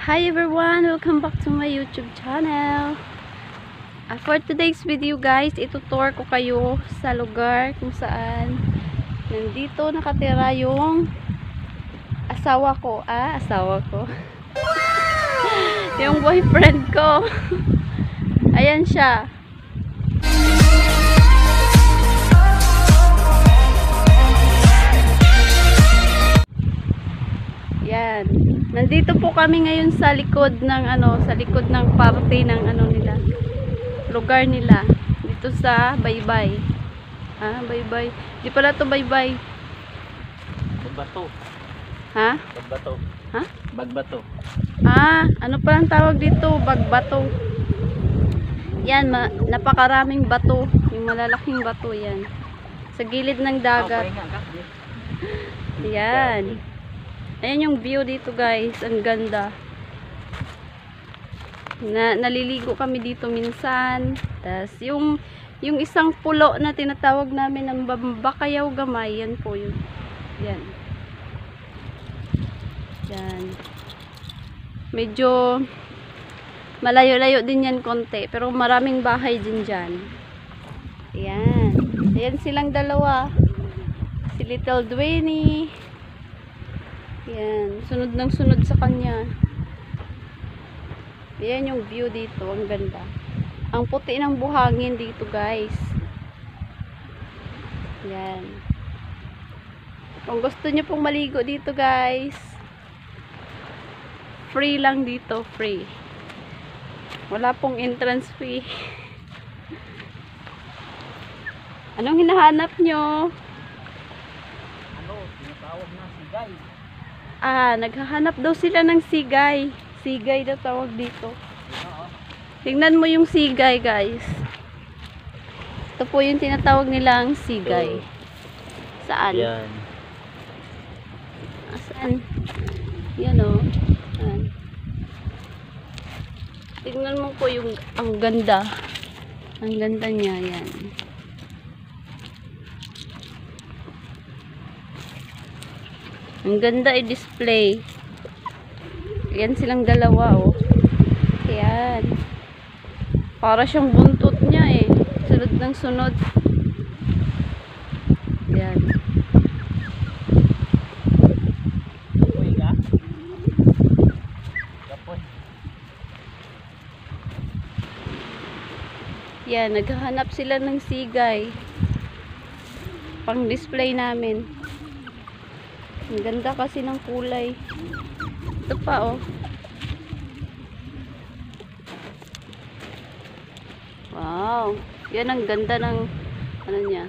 Hi everyone! Welcome back to my YouTube channel. For today's video guys, itutour ko kayo sa lugar kung saan nandito nakatira yung asawa ko. Asawa ko. Yung boyfriend ko. Ayan siya. Yan. Nandito po kami ngayon sa likod ng sa likod ng parte ng nila. Lugar nila dito sa Baybay. Baybay. Di pala to Baybay. Bagbato. Ha? Bagbato. Ha? Bagbato. Ano palang tawag dito? Bagbato. Yan, napakaraming bato. Yung malalaking bato yan. Sa gilid ng dagat. Yan. Ayan yung view dito guys. Ang ganda. Naliligo kami dito minsan. Tas yung isang pulo na tinatawag namin ng Bakayaw Gamay. Yan po yun. Yan. Yan. Medyo malayo-layo din yan konti. Pero maraming bahay din dyan. Ayan. Ayan silang dalawa. Si Little Dwayne. Yan, sunod ng sunod sa kanya. Yan yung view dito, ang ganda. Ang puti ng buhangin dito, guys. Yan. Kung gusto niyo pong maligo dito, guys, free lang dito, free. Wala pong entrance fee. Anong hinahanap nyo? Tinatawag na sigay. Naghahanap daw sila ng sigay. Sigay daw tawag dito. Tingnan mo yung sigay, guys. Ito po yung tinatawag nilang sigay. Saan? Yan. Saan? Yan o. Tingnan mo po yung ang ganda. Ang ganda niya, yan. Ang ganda i-display. Yan silang dalawa, oh. Yan. Para siyang buntot niya, eh. Sunod ng sunod. Yan. Yan, naghahanap sila ng sigay. Pang display namin. Ang ganda kasi ng kulay. Ito pa, oh. Wow. Yan ang ganda ng niya.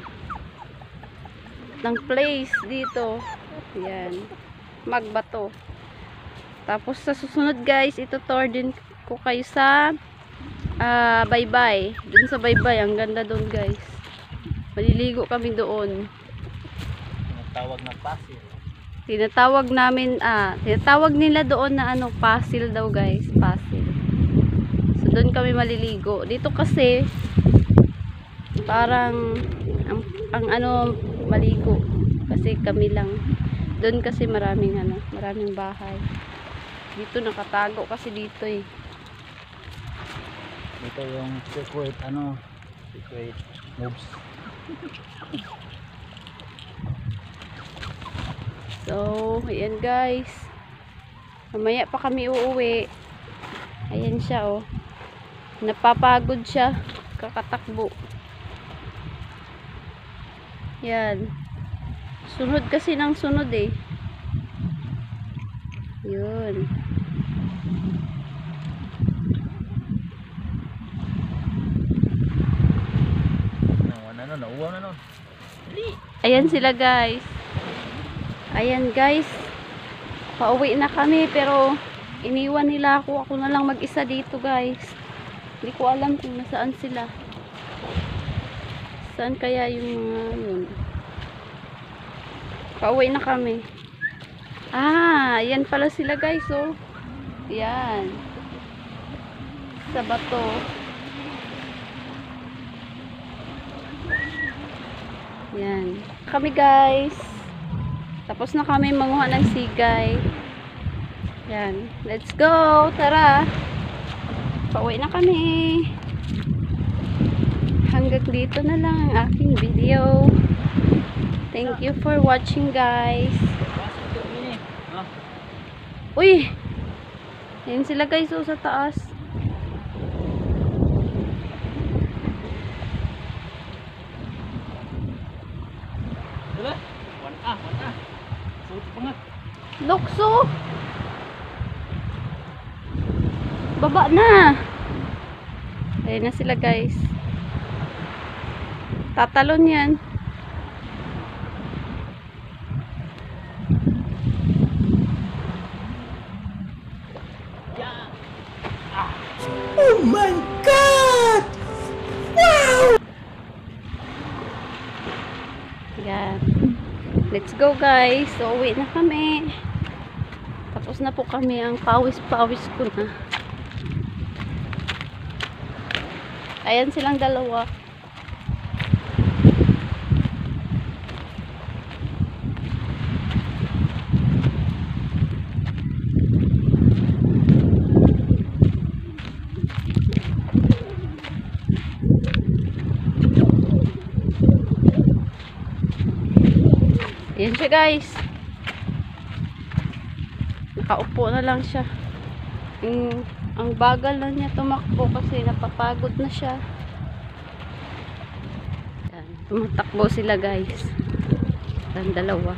Ng place dito. Yan. Magbato. Tapos sa susunod, guys, ito tour din ko kayo sa Baybay. Dun sa Baybay. Ang ganda doon, guys. Maliligo kami doon. Tinatawag na pasil. Tinatawag namin, tinatawag nila doon na pasil daw guys, pasil. So doon kami maliligo. Dito kasi parang ang maligo kasi kami lang. Doon kasi maraming maraming bahay. Dito nakatago kasi dito eh. Ito yung secret secret moves. So, ayan guys. Mamaya pa kami uuwi. Ayan siya, oh. Napapagod siya. Kakatakbo. Yan. Sunod kasi ng sunod, eh. Yun. Nauwaw na nun. Ayan sila, guys. Ayan guys, pauwi na kami pero iniwan nila ako. Ako na lang mag-isa dito guys. Hindi ko alam kung nasaan sila. Saan kaya yung yun. Pauwi na kami. Ayan pala sila guys, oh. Ayan. Sa bato. Ayan. Kami guys. Tapos na kami manguha ng sigay. Yan. Let's go. Tara. Pauwi na kami. Hanggang dito na lang ang aking video. Thank you for watching, guys. Uy! Ayan sila guys, oh, sa taas. Wala? One A. Suot pa nga. Lukso! Baba na! Ayan na sila guys. Tatalon yan. Oh my God! Wow! Yan. Let's go guys. So, uwi na kami. Tapos na po kami. Ang pawis-pawis ko na. Ayan silang dalawa. Ayan siya guys. Nakaupo na lang siya. Ang bagal na niya tumakbo kasi napapagod na siya. Ayan, tumatakbo sila guys. Ang dalawa.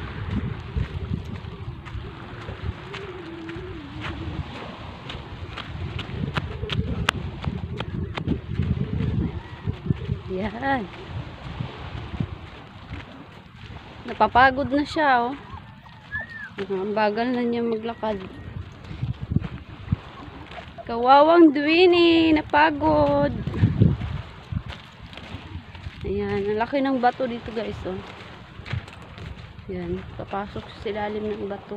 Yan. Napapagod na siya, oh. Ang bagal na niya maglakad. Kawawang Dwini, napagod. Ayan, ang laki ng bato dito guys, oh. Ayan, papasok sa ilalim ng bato.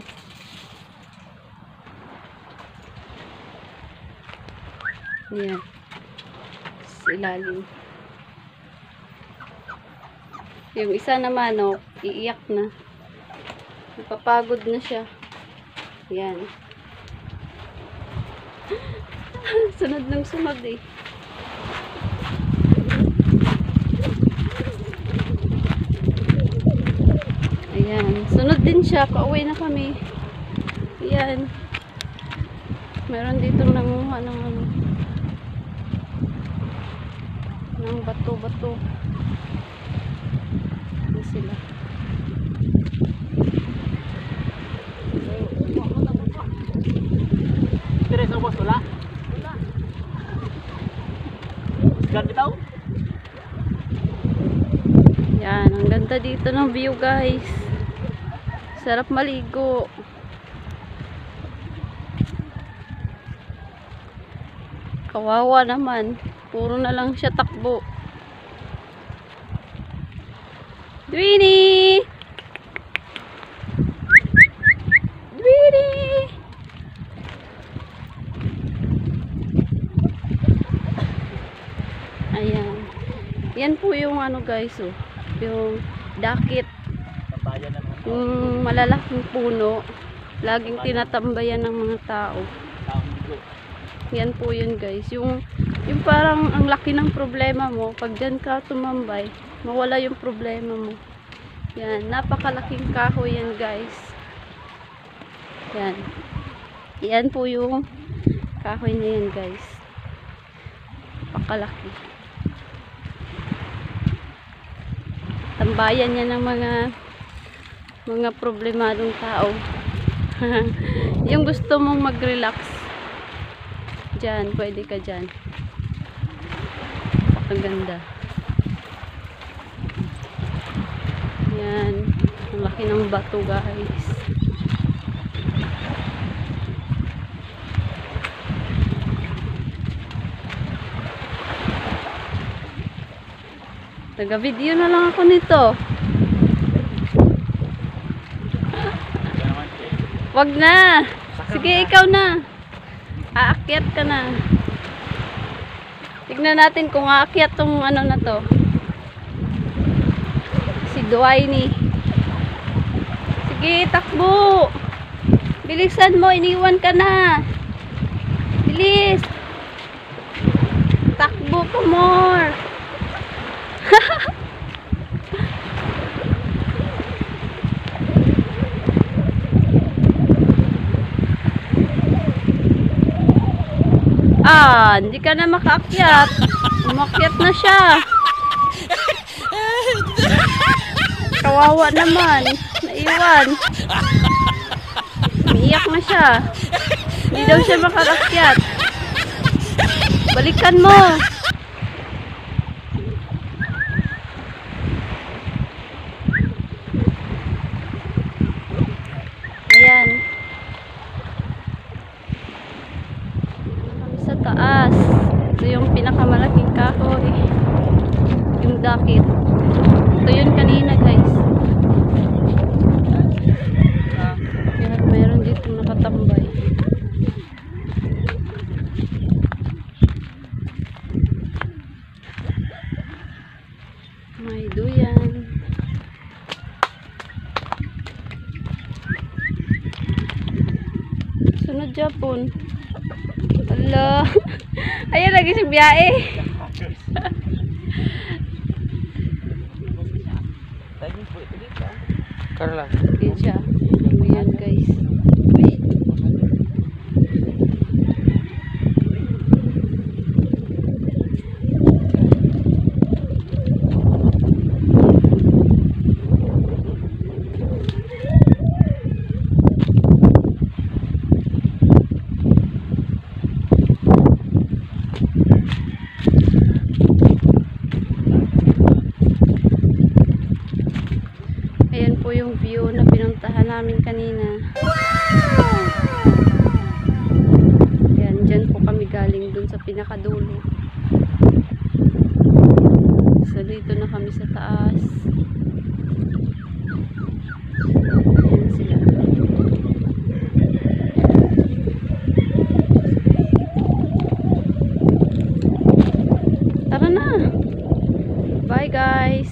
Ayan, sa ilalim. Yung isa naman, oh, iiyak na. Napapagod na siya. Ayan. Sunod ng sunod eh. Ayan. Sunod din siya. Pauwi na kami. Ayan. Meron dito nanguha ng ano. Ng bato-bato. Ayan sila. Tres na boss, wala? Wala. Sigat bitaw? Yan, ang ganda dito ng view guys. Sarap maligo. Kawawa naman. Puro na lang siya takbo. Dwini! Dwini! Ayan. Yan po yung ano guys, oh. Yung dakit. Papayan na naman. Yung malalaking puno. Laging tinatambayan ng mga tao. Taong ligo. Yan po yun guys. Yung parang ang laki ng problema mo. Pag dyan ka tumambay, mawala yung problema mo. Yan. Napakalaking kahoy yan guys. Yan. Yan po yung kahoy na yan guys. Napakalaki. Tambayan yan ng mga problemadong tao. Yung gusto mong mag-relax dyan, pwede ka dyan. Napakaganda. Yan. Ang laki ng bato guys. Taga-video na lang ako nito. Wag na. Sige, ikaw na. Aakyat ka na. Tignan natin kung aakyat tong ano na to. Si Dwini. Sige, takbo. Bilis. Bilisan mo, iniwan ka na. Bilis. Takbo ka more. Hindi ka na makaakyat. Umakyat na siya. Kawawa naman. Naiwan. Umiiyak na siya. Hindi daw siya makaakyat. Balikan mo. Ayan. Sa taas. Ito yung pinakamalaking kahoy. Yung dakit. Ito yun kanina guys. Yan, meron dito nakatambay. May duyan. Sunod Japon. Ala. Ayan lagi si biyahe. Carla. Ayan siya. Ayan guys. Ayan po yung view na pinuntahan namin kanina. Ayan, dyan po kami galing dun sa pinakadulo. So, dito na kami sa taas. Ayan sila. Tara na! Bye guys!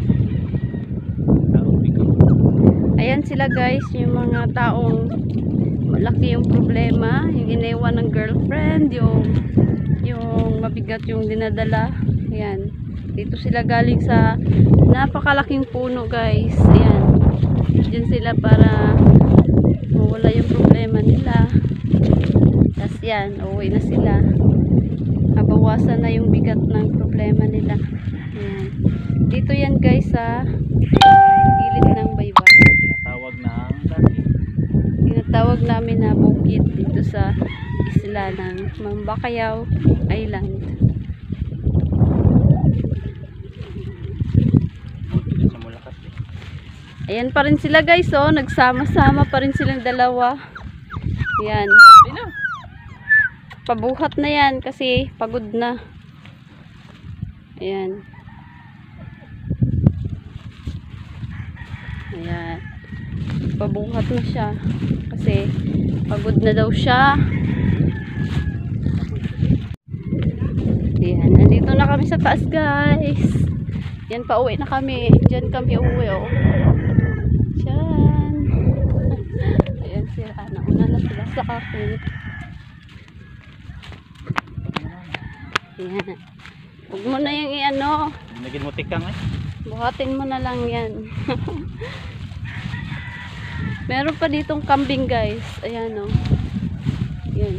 Ayan sila guys, yung mga taong malaki yung problema, yung inewan ng girlfriend, yung mabigat yung dinadala. Ayan, dito sila galing sa napakalaking puno guys. Ayan, dyan sila para mawala yung problema nila. Tapos yan, uuwi na sila. Nabawasan na yung bigat ng problema nila. Ayan, dito yan guys sa gilid ng baybay. Tinatawag namin na bukid dito sa isla ng Mambacayaw Island. Ayan pa rin sila guys, oh, nagsama-sama pa rin silang dalawa. Ayan. Pabuhat na yan kasi pagod na. Ayan. Ayan. Pabuhat na siya kasi pagod na daw siya. Ayan, nandito na kami sa taas guys. Yan, pauwi na kami. Diyan kami uwi, oh. Diyan. Ayan sila, nauna na sila sa akin. Ayan, huwag mo na yung i-ano, Naging mutikang eh. buhatin mo na lang yan. Meron pa ditong kambing guys. Ayan o. Ayan.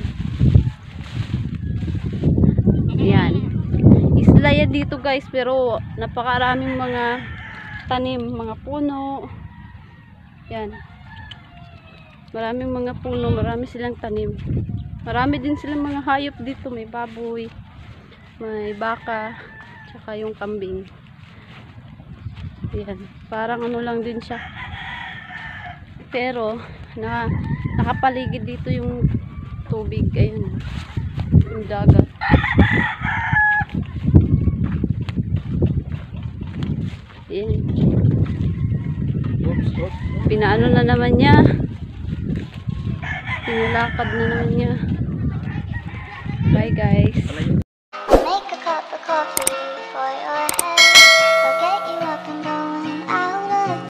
Ayan. Isla yan dito guys. Pero napakaraming mga tanim. Mga puno. Ayan. Maraming mga puno. Marami silang tanim. Marami din silang mga hayop dito. May baboy. May baka. Tsaka yung kambing. Ayan. Parang ano lang din siya. Pero nakapaligid dito yung tubig. Ayun, yung dagat. Ayan. Pinaano na naman niya, pinalakad na naman niya. Bye guys. Make a cup of coffee.